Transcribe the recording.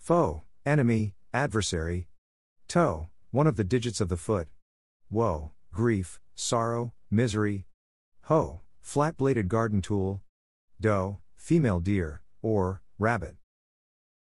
Foe, enemy, adversary. Toe, one of the digits of the foot. Woe, grief, sorrow, misery. Hoe, flat-bladed garden tool. Doe, female deer, or rabbit.